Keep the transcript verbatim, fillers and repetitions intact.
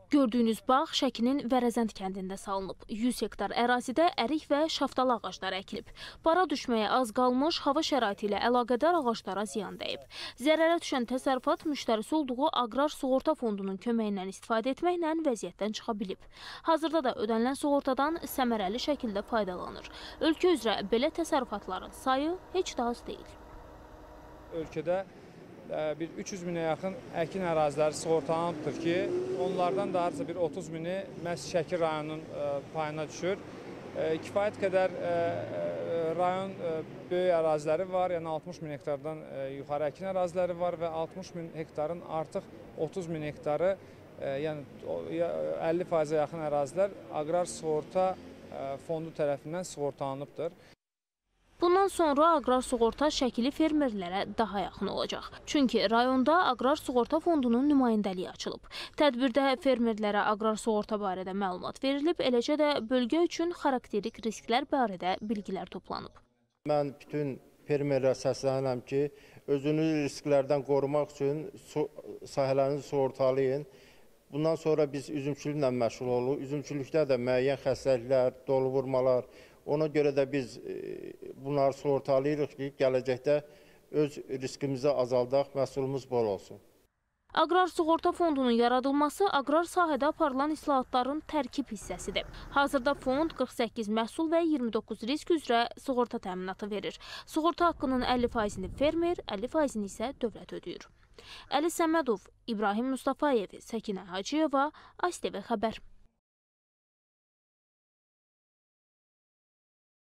Gördüyünüz bağ Şəkinin Vərəzənd kəndində salınıb. yüz hektar ərazidə ərik və şaftalı ağacları əkilib. Bara düşməyə az qalmış, hava şəraiti ilə əlaqədar ağaclara ziyan dəyib. Zərərə düşən təsərrüfat müştərisi olduğu Aqrar Sığorta Fondunun köməyindən istifadə etməklə vəziyyətdən çıxa bilib. Hazırda da ödənilən sığortadan səmərəli şəkildə faydalanır. Ölkə üzrə belə təsərrüfatların sayı heç də az deyil. Ölkədə bir üç yüz minə yaxın əkin əraziləri sığortalanıbdır ki, onlardan da artıq bir otuz mini məhz Şəki rayonunun payına düşür. Kifayət qədər rayon böyük əraziləri var, yəni altmış min hektardan yuxarı əkin əraziləri var və altmış min hektarın artıq otuz min hektarı, yəni əlli faizə yaxın ərazilər Aqrar Sığorta Fondu tərəfindən sığortalanıbdır. Bundan sonra Aqrar Sığorta Şəkili fermerlərə daha yaxın olacaq. Çünki rayonda Aqrar Sığorta Fondunun nümayəndəliyi açılıb. Tədbirdə fermerlərə aqrar sığorta barədə məlumat verilib, eləcə də bölgə üçün xarakterik risklər barədə bilgilər toplanıb. Mən bütün fermerlərə səslənirəm ki, özünüzü risklərdən qorumaq üçün sahələrinizi sığortalayın. Bundan sonra biz üzümçülüklə məşğul oluruq. Üzümçülükdə də müəyyən xəstəliklər, dolu vurmalar, ona görə də biz bunları sığortalayırıq ki, gələcəkdə öz riskimizi azaldaq, məhsulumuz bol olsun. Aqrar Sığorta Fondunun yaradılması aqrar sahədə aparılan islahatların tərkib hissəsidir. Hazırda fond qırx səkkiz məhsul və iyirmi doqquz risk üzrə sığorta təminatı verir. Sığorta haqqının əlli faizini fermer, əlli faizini isə dövlət ödəyir. Əli Səmədov, İbrahim Mustafayev, Səkinə Hacıyeva, A S T V xəbər.